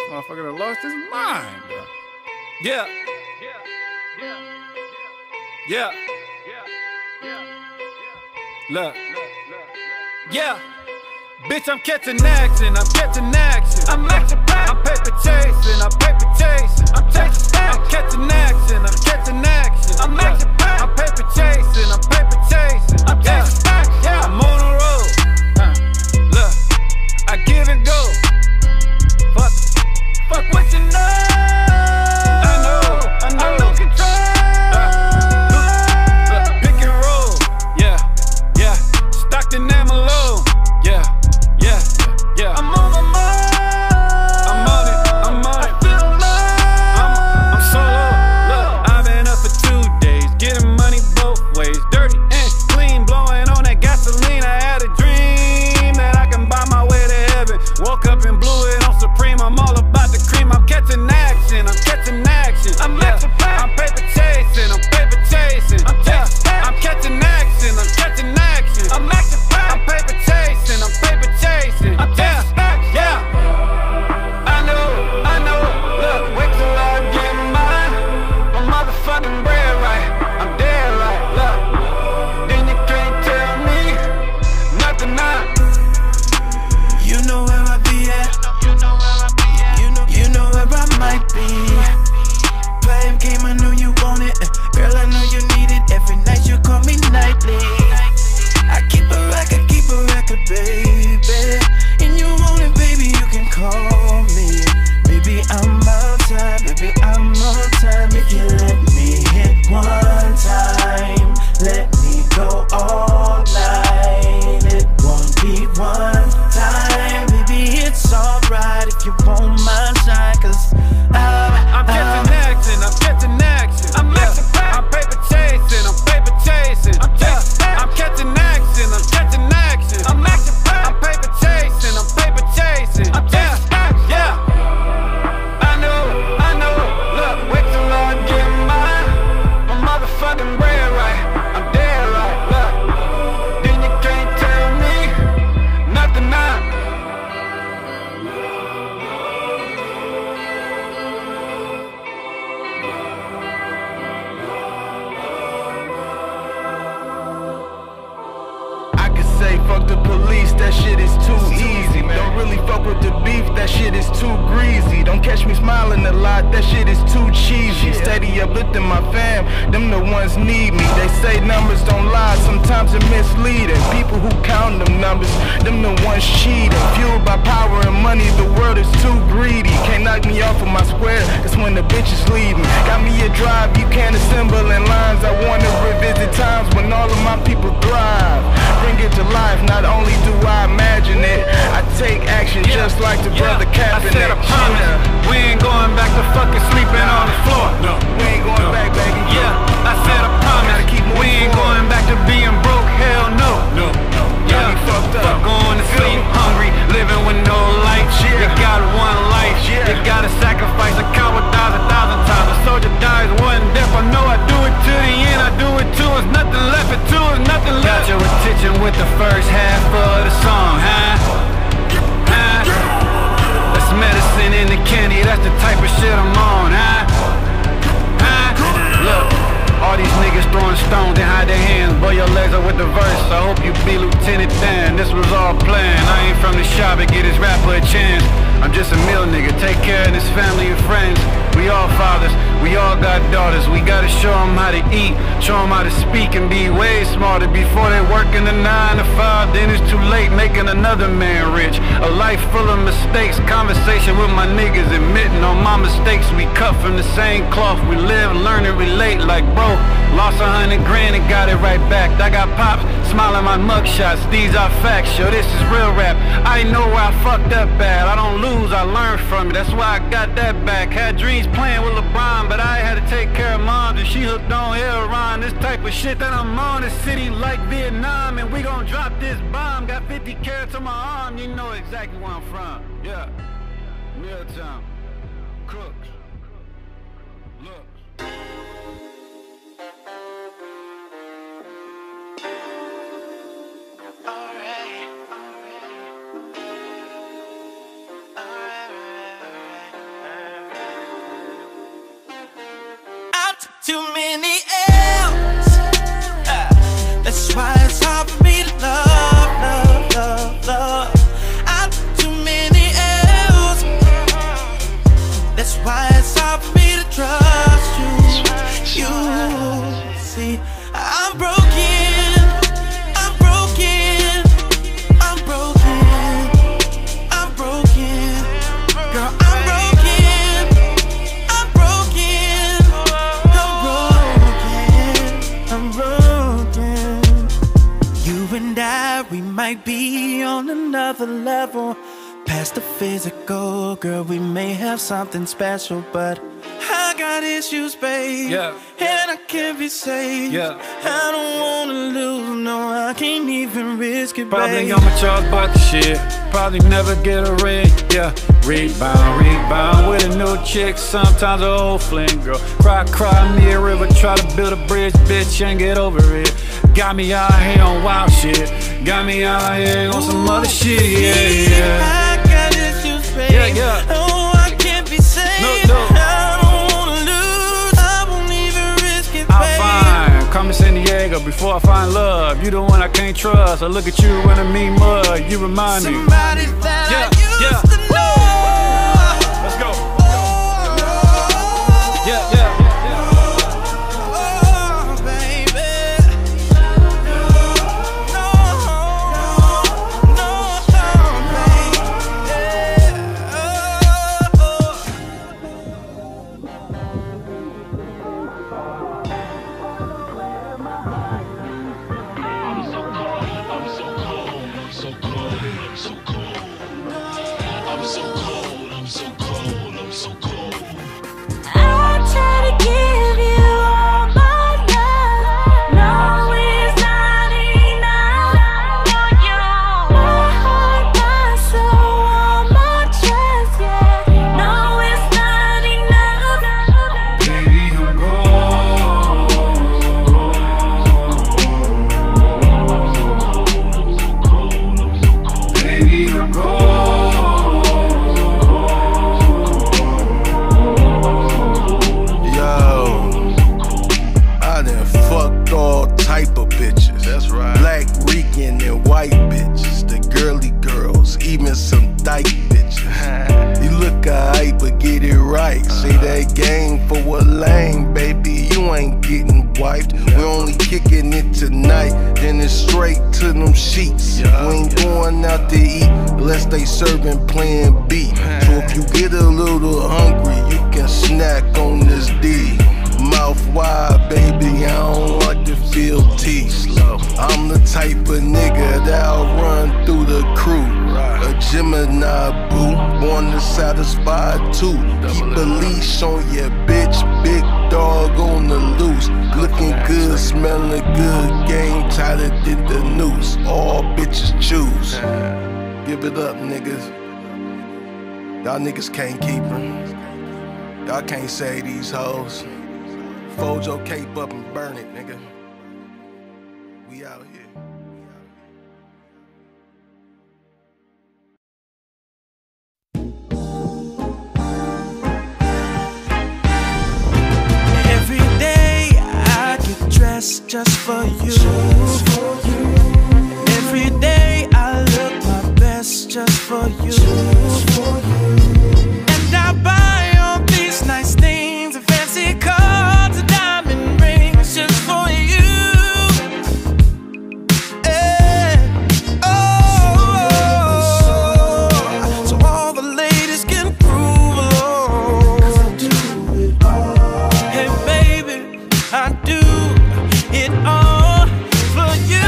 Motherfucker done lost his mind, bro. Yeah. Yeah. Look. Yeah. Bitch, I'm catching action, I'm catching action. I'm action packed. I'm paper chasing, I'm paper chasing. I'm chasing stacks. I'm catching action, I'm catching action. I'm action packed. I'm paper chasing, I'm paper chasing. I'm chasing stacks. Yeah. I'm on the road. Look, I give and go. Fuck what you know. I know control. Pick and roll. Yeah. Stockton and Malone. Yeah. I'm on my mind. I'm on it. I feel alive. I'm solo. Look, I've been up for 2 days, getting money both ways. Dirty and clean, blowing on that gasoline. I had a dream that I can buy my way to heaven. Woke up and blew it on Supreme. I'm all about the cream. I'm catching action. I'm catching action. I'm action packed. I'm paper chasing. I'm paper chasing. I'm catching action. I'm catching action. I'm action packed. I'm paper chasing. I'm paper chasing. I'm yeah. I know. Look, wait till I get mine. My motherfucking bread right. I'm dead right. Look, then you can't tell me nothing now. You know where I be at. You know where I might be. Play a game, I know you want it. Girl, I know you need it. Every night you call me nightly. I keep a record, baby. And you want it, baby, you can call me. Baby, I'm outside, baby, I'm on time. If you let me hit one time, let me go all night. It won't be one time, baby, it's alright if you want my shine. Cause I'm catching action, I'm catching action. I'm action packed. I'm paper chasing, I'm paper chasing. I'm catching action, I'm catching action. I'm action packed. I'm paper chasing, I'm paper chasing. I'm yeah. I know. Look, wait till I get mine. My motherfucking bread right. I'm dead right. Look, then you can't tell me nothing now. I could say fuck the police, that shit is too easy. Don't really fuck with the beef, that shit is too greasy. Don't catch me smiling a lot, that shit is too cheesy. Steady uplifting my fam, them the ones need me. They say numbers don't lie, sometimes they're misleading. People who count them numbers, them the ones cheating. Fueled by power and money, the world is too greedy. Can't knock me off of my square, that's when the bitches leave me. Got me a drive, you can't assemble in lines. I wanna revisit times when all of my people thrive. Bring it to life, not only do I imagine it, I take action just like the brother Kaepernick. I said I promise, we ain't going back to fucking sleeping on the floor. No, we ain't going back, baby. Yeah, I said I promise, we ain't going back to being broke, hell no. Yeah, fuck going to sleep hungry, living with no light. You got one life, you gotta sacrifice a cow 1,000 times. A soldier dies one death, I know I do it to the end, I do it too. There's nothing left, it too, there's nothing left. Got your attention with the first half of the song, That's medicine in the candy, that's the type of shit I'm on, Look, all these niggas throwing stones and hide their hands, blow your legs up with the verse. I hope you be Lieutenant Dan, this was all planned. I ain't from the shop, but get his rapper a chance. I'm just a mill nigga, take care of his family and friends. We all fathers, we all got daughters. We gotta show them how to eat, show them how to speak and be way smarter. Before they work in the 9 to 5, then it's too late making another man rich. A life full of mistakes, conversation with my niggas, admitting on my mistakes. We cut from the same cloth, we live, learn and relate. Like bro, lost 100 grand and got it right back. I got pops, smiling my mugshots, these are facts, yo, this is real rap. I know where I fucked up bad, I don't lose, I learn from it. That's why I got that back. Had dreams playing with LeBron, but I had to take care of moms, and she hooked on Heron. This type of shit that I'm on, this city like Vietnam, and we gon' drop this bomb. Got 50 carats on my arm, you know exactly where I'm from. Yeah, Milltown, Crooks, look. too many L's. That's why it's hard for me to love, love, love, love. I took too many L's. That's why it's hard for me to trust you. You see, I'm broken. I'm broken. I'm broken. I'm broken. Girl, I'm broken. I'm broken. I'm broken. You and I, we might be on another level. Past the physical, girl, we may have something special, but I got issues, babe. Yeah. And I can't be saved. Yeah. I don't wanna lose, no, I can't even risk it, Probably babe. on my charge about the shit. Probably never get a ring, yeah. Rebound with a new chick. Sometimes an old fling, girl. Cry me a river. Try to build a bridge, bitch, and get over it. Got me out here on wild shit. Got me out here on some other shit, yeah. I got issues, babe. Yeah. Oh, I can't be saved. No. I don't wanna lose. I won't even risk it, babe. I'm fine. Come to San Diego before I find love. You the one I can't trust. I look at you when I meet mud. You remind me. Somebody that I used to know. Let's go. Yeah. Oh, baby. No, Y'all niggas can't keep her. Y'all can't save these hoes. Fold your cape up and burn it, nigga. We out here. Every day I get dressed just for you. Every day I look my best just for you. And I buy all these nice things and fancy cars and diamond rings just for you. So all the ladies can prove along. Hey baby, I do it all for you.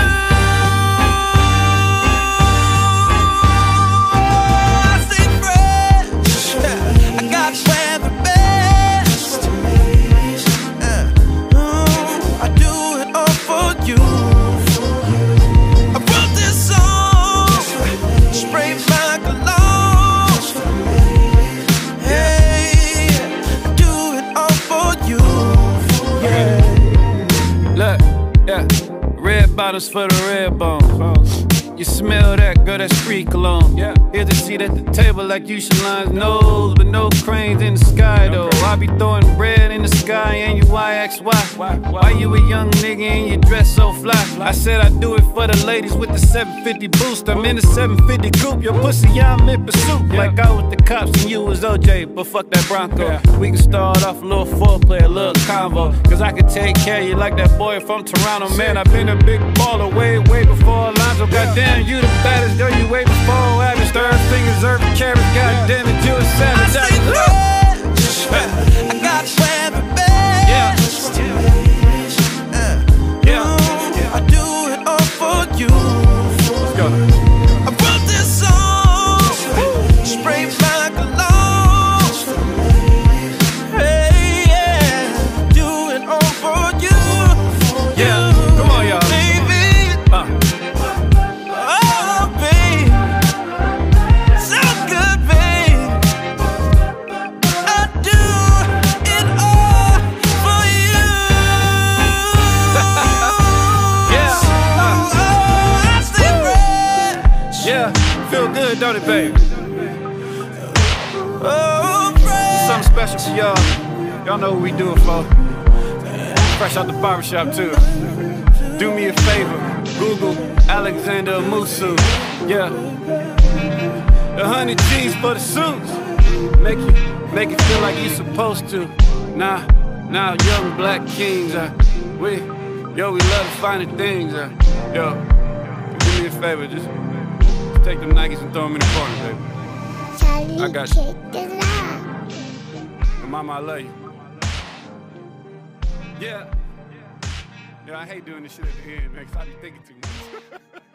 Bottles for the red bones. You smell that, girl, that's free cologne. Yeah. Here's a seat at the table like you should line nose, but no cranes in the sky though. I be throwing bread in the sky INUIXY. Why you a young nigga and you dress so fly? I said I do it for the ladies with the 750 boost. I'm in the 750 coupe, your pussy, yeah, I'm in pursuit. Like I was the cops and you was OJ, but fuck that Bronco. We can start off a little foreplay, a little convo. Cause I can take care of you like that boy from Toronto. Man, I've been a big baller way before Alonzo. Goddamn, you the baddest girl, you way before Average. Third fingers, Irvin carrots, goddamn it, you a savage. I got to wear the best. Yeah. I do it all for you. Let's go. I wrote this song, spray my cologne. Hey, yeah, do it all for you. Yeah, come on, y'all. Baby. Oh, babe. So good, babe. I do it all for you. I stay fresh. Yeah, feel good, don't it, babe? Oh, fresh. Something special for y'all. Y'all know what we do it for. Fresh out the barbershop, too. Do me a favor, Google Alexander Owusu. Yeah. The 100 G's for the suits. Make it feel like you supposed to. Nah, young black kings. We love the finer things. Yo, do me a favor, just take them Nikes and throw them in the corner, baby. I got you. Mama, I love you. Yeah. I hate doing this shit at the end, man, 'cause I be thinking too much.